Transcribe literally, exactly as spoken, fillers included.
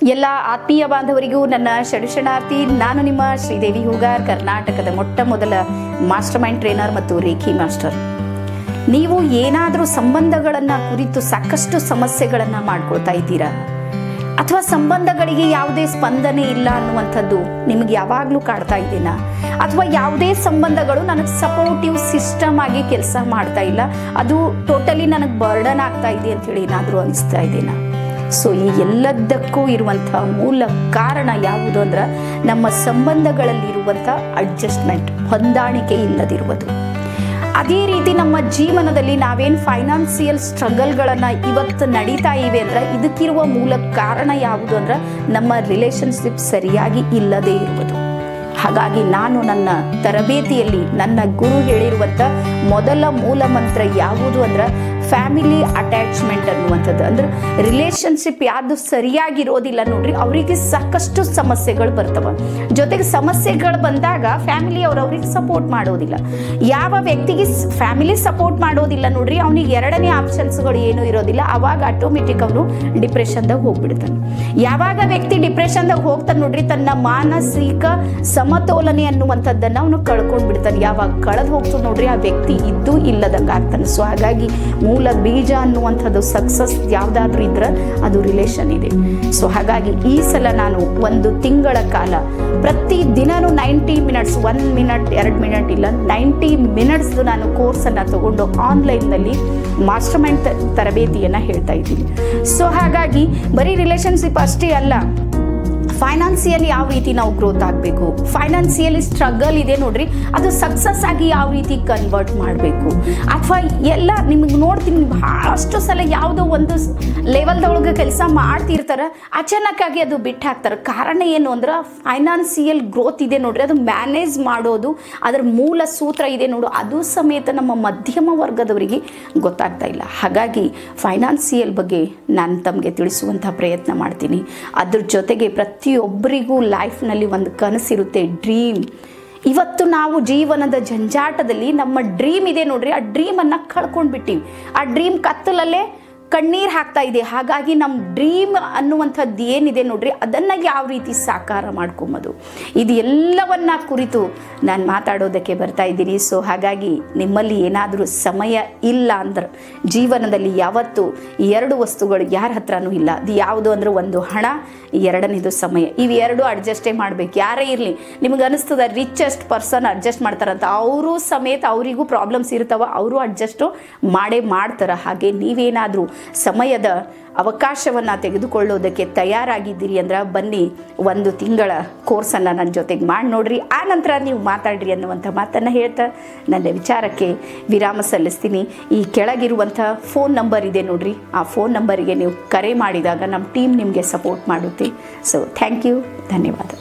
ಎಲ್ಲ ಆತ್ಮೀಯ ಬಾಂಧವರಿಗೂ ನನ್ನ ಶರಣಾರ್ಥಿ. ನಾನು ನಿಮ್ಮ ಶ್ರೀದೇವಿ ಹೂಗಾರ್, ಕರ್ನಾಟಕದ ಮೊಟ್ಟ ಮೊದಲ ಮಾಸ್ಟರ್ ಮೈಂಡ್ ಟ್ರೈನರ್ ಮತ್ತು ರೇಖಿ ಮಾಸ್ಟರ್. ನೀವು ಏನಾದರೂ ಸಂಬಂಧಗಳನ್ನು ಕುರಿತು ಸಾಕಷ್ಟು ಸಮಸ್ಯೆಗಳನ್ನು ಮಾಡ್ಕೊಳ್ತಾ ಇದ್ದೀರಾ, ಅಥವಾ ಸಂಬಂಧಗಳಿಗೆ ಯಾವುದೇ ಸ್ಪಂದನೆ ಇಲ್ಲ ಅನ್ನುವಂಥದ್ದು ನಿಮಗೆ ಯಾವಾಗಲೂ ಕಾಡ್ತಾ ಇದ್ದೀನಾ, ಅಥವಾ ಯಾವುದೇ ಸಂಬಂಧಗಳು ನನಗೆ ಸಪೋರ್ಟಿವ್ ಸಿಸ್ಟಮ್ ಆಗಿ ಕೆಲಸ ಮಾಡ್ತಾ ಇಲ್ಲ, ಅದು ಟೋಟಲಿ ನನಗೆ ಬರ್ಡನ್ ಆಗ್ತಾ ಇದೆ ಅಂತೇಳಿ ಏನಾದರೂ ಅನಿಸ್ತಾ ಇದ್ದೀನಾ? ಸೊ ಈ ಎಲ್ಲದಕ್ಕೂ ಇರುವಂಥ ಮೂಲ ಕಾರಣ ಯಾವುದು ಅಂದ್ರೆ ನಮ್ಮ ಸಂಬಂಧಗಳಲ್ಲಿರುವಂಥ ಅಡ್ಜಸ್ಟ್ಮೆಂಟ್, ಹೊಂದಾಣಿಕೆ ಇಲ್ಲದಿರುವುದು. ಅದೇ ರೀತಿ ನಮ್ಮ ಜೀವನದಲ್ಲಿ ನಾವೇನು ಫೈನಾನ್ಸಿಯಲ್ ಸ್ಟ್ರಗಲ್ಗಳನ್ನು ಇವತ್ತು ನಡೀತಾ ಇವೆ ಅಂದ್ರೆ ಇದಕ್ಕಿರುವ ಮೂಲ ಕಾರಣ ಯಾವುದು ಅಂದ್ರೆ ನಮ್ಮ ರಿಲೇಶನ್ಶಿಪ್ ಸರಿಯಾಗಿ ಇಲ್ಲದೇ ಇರುವುದು. ಹಾಗಾಗಿ ನಾನು ನನ್ನ ತರಬೇತಿಯಲ್ಲಿ ನನ್ನ ಗುರು ಹೇಳಿರುವಂಥ ಮೊದಲ ಮೂಲ ಮಂತ್ರ ಯಾವುದು ಅಂದ್ರೆ ಫ್ಯಾಮಿಲಿ ಅಟ್ಯಾಚ್ಮೆಂಟ್ ಅನ್ನುವಂಥದ್ದು. ಅಂದ್ರೆ ರಿಲೇಶನ್ಶಿಪ್ ಯಾವುದು ಸರಿಯಾಗಿರೋದಿಲ್ಲ ನೋಡ್ರಿ, ಅವರಿಗೆ ಸಾಕಷ್ಟು ಸಮಸ್ಯೆಗಳು ಬರ್ತವೆ. ಜೊತೆಗೆ ಸಮಸ್ಯೆಗಳು ಬಂದಾಗ ಫ್ಯಾಮಿಲಿ ಅವ್ರು ಅವ್ರಿಗೆ ಸಪೋರ್ಟ್ ಮಾಡೋದಿಲ್ಲ. ಯಾವ ವ್ಯಕ್ತಿಗೆ ಫ್ಯಾಮಿಲಿ ಸಪೋರ್ಟ್ ಮಾಡೋದಿಲ್ಲ ನೋಡ್ರಿ, ಅವನಿಗೆ ಎರಡನೇ ಆಪ್ಷನ್ಸ್ಗಳು ಏನೂ ಇರೋದಿಲ್ಲ. ಅವಾಗ ಆಟೋಮೆಟಿಕ್ ಅವನು ಡಿಪ್ರೆಷನ್ದಾಗ ಹೋಗ್ಬಿಡ್ತಾನೆ. ಯಾವಾಗ ವ್ಯಕ್ತಿ ಡಿಪ್ರೆಷನ್ದಾಗ ಹೋಗ್ತಾನೆ ನೋಡ್ರಿ, ತನ್ನ ಮಾನಸಿಕ ಸಮತೋಲನೆ ಅನ್ನುವಂಥದ್ದನ್ನು ಅವನು ಕಳ್ಕೊಂಡು ಬಿಡ್ತಾನೆ. ಯಾವಾಗ ಕಳೆದು ಹೋಗ್ತಾನೆ ನೋಡ್ರಿ, ಆ ವ್ಯಕ್ತಿ ಇದ್ದು ಇಲ್ಲದಂಗೆ ಆಗ್ತಾನೆ. ಸೊ ಹಾಗಾಗಿ ಮೂಲ ಬೀಜ ಅನ್ನುವಂಥದ್ದು ಸಕ್ಸಸ್ ಯಾವುದಾದ್ರೂ ಇದ್ರೆ ಅದು ರಿಲೇಷನ್ ಇದೆ. ಸೊ ಹಾಗಾಗಿ ಈ ಸಲ ನಾನು ಒಂದು ತಿಂಗಳ ಕಾಲ ಪ್ರತಿ ದಿನನೂ ನೈಂಟಿ ಮಿನಿಟ್ಸ್, ಒನ್ ಮಿನಿಟ್ ಎರಡು ಮಿನಿಟ್ ಇಲ್ಲ, ನೈಂಟಿ ಮಿನಿಟ್ಸ್ ನಾನು ಕೋರ್ಸನ್ನು ತಗೊಂಡು ಆನ್ಲೈನ್ನಲ್ಲಿ ಮಾಸ್ಟರ್ ಮೈಂಡ್ ತರಬೇತಿಯನ್ನು ಹೇಳ್ತಾ ಇದ್ದೀನಿ. ಸೊ ಹಾಗಾಗಿ ಬರೀ ರಿಲೇಷನ್ಶಿಪ್ ಅಷ್ಟೇ ಅಲ್ಲ, ಫೈನಾನ್ಸಿಯಲಿ ಯಾವ ರೀತಿ ನಾವು ಗ್ರೋತ್ ಆಗಬೇಕು, ಫೈನಾನ್ಸಿಯಲಿ ಸ್ಟ್ರಗಲ್ ಇದೆ ನೋಡ್ರಿ, ಅದು ಸಕ್ಸಸ್ ಆಗಿ ಯಾವ ರೀತಿ ಕನ್ವರ್ಟ್ ಮಾಡಬೇಕು, ಅಥವಾ ಎಲ್ಲ ನಿಮಗೆ ನೋಡ್ತೀನಿ ಬಹಳಷ್ಟು ಸಲ ಯಾವುದೋ ಒಂದು ಲೆವೆಲ್ದೊಳಗೆ ಕೆಲಸ ಮಾಡ್ತಿರ್ತಾರೆ, ಅಚಾನಕ್ಕಾಗಿ ಅದು ಬಿಟ್ಟು ಹಾಕ್ತಾರೆ. ಕಾರಣ ಏನು ಅಂದ್ರೆ ಫೈನಾನ್ಸಿಯಲ್ ಗ್ರೋತ್ ಇದೆ ನೋಡ್ರಿ, ಅದು ಮ್ಯಾನೇಜ್ ಮಾಡೋದು ಅದರ ಮೂಲ ಸೂತ್ರ ಇದೆ ನೋಡು, ಅದು ಸಮೇತ ನಮ್ಮ ಮಧ್ಯಮ ವರ್ಗದವರಿಗೆ ಗೊತ್ತಾಗ್ತಾ ಇಲ್ಲ. ಹಾಗಾಗಿ ಫೈನಾನ್ಸಿಯಲ್ ಬಗ್ಗೆ ನಾನು ತಮಗೆ ತಿಳಿಸುವಂಥ ಪ್ರಯತ್ನ ಮಾಡ್ತೀನಿ. ಅದ್ರ ಜೊತೆಗೆ ಪ್ರತಿ ಒಬ್ಬರಿಗೂ ಲೈಫ್ನಲ್ಲಿ ಒಂದು ಕನಸಿರುತ್ತೆ, ಡ್ರೀಮ್. ಇವತ್ತು ನಾವು ಜೀವನದ ಜಂಜಾಟದಲ್ಲಿ ನಮ್ಮ ಡ್ರೀಮ್ ಇದೆ ನೋಡ್ರಿ, ಆ ಡ್ರೀಮನ್ನು ಕಳ್ಕೊಂಡು ಬಿಟ್ಟಿವಿ. ಆ ಡ್ರೀಮ್ ಕತ್ತಲಲ್ಲೇ ಕಣ್ಣೀರು ಹಾಕ್ತಾ ಇದೆ. ಹಾಗಾಗಿ ನಮ್ಮ ಡ್ರೀಮ್ ಅನ್ನುವಂಥದ್ದು ಏನಿದೆ ನೋಡ್ರಿ, ಅದನ್ನು ಯಾವ ರೀತಿ ಸಾಕಾರ ಮಾಡ್ಕೊಂಬೋದು, ಇದು ಎಲ್ಲವನ್ನ ಕುರಿತು ನಾನು ಮಾತಾಡೋದಕ್ಕೆ ಬರ್ತಾ ಇದ್ದೀನಿ. ಸೊ ಹಾಗಾಗಿ ನಿಮ್ಮಲ್ಲಿ ಏನಾದರೂ ಸಮಯ ಇಲ್ಲ ಅಂದ್ರೆ, ಜೀವನದಲ್ಲಿ ಯಾವತ್ತು ಎರಡು ವಸ್ತುಗಳು ಯಾರ ಹತ್ರನೂ ಇಲ್ಲ. ಅದು ಯಾವುದು ಅಂದ್ರೆ ಒಂದು ಹಣ, ಎರಡನೇದು ಸಮಯ. ಇವು ಎರಡು ಅಡ್ಜಸ್ಟೇ ಮಾಡಬೇಕು. ಯಾರೇ ಇರಲಿ, ನಿಮ್ಗೆ ಅನಿಸ್ತದ ರಿಚೆಸ್ಟ್ ಪರ್ಸನ್ ಅಡ್ಜಸ್ಟ್ ಮಾಡ್ತಾರಂತ, ಅವರು ಸಮೇತ ಅವರಿಗೂ ಪ್ರಾಬ್ಲಮ್ಸ್ ಇರ್ತಾವ, ಅವರು ಅಡ್ಜಸ್ಟು ಮಾಡೇ ಮಾಡ್ತಾರೆ. ಹಾಗೆ ನೀವೇನಾದರೂ ಸಮಯದ ಅವಕಾಶವನ್ನು ತೆಗೆದುಕೊಳ್ಳೋದಕ್ಕೆ ತಯಾರಾಗಿದ್ದೀರಿ ಅಂದ್ರೆ ಬನ್ನಿ, ಒಂದು ತಿಂಗಳ ಕೋರ್ಸನ್ನು ನನ್ನ ಜೊತೆಗೆ ಮಾಡಿ ನೋಡ್ರಿ, ಆ ನಂತರ ನೀವು ಮಾತಾಡ್ರಿ ಅನ್ನುವಂಥ ಮಾತನ್ನು ಹೇಳ್ತಾ ನನ್ನ ವಿಚಾರಕ್ಕೆ ವಿರಾಮ ಸಲ್ಲಿಸ್ತೀನಿ. ಈ ಕೆಳಗಿರುವಂಥ ಫೋನ್ ನಂಬರ್ ಇದೆ ನೋಡ್ರಿ, ಆ ಫೋನ್ ನಂಬರಿಗೆ ನೀವು ಕರೆ ಮಾಡಿದಾಗ ನಮ್ಮ ಟೀಮ್ ನಿಮಗೆ ಸಪೋರ್ಟ್ ಮಾಡುತ್ತೆ. ಸೊ ಥ್ಯಾಂಕ್ ಯು, ಧನ್ಯವಾದ.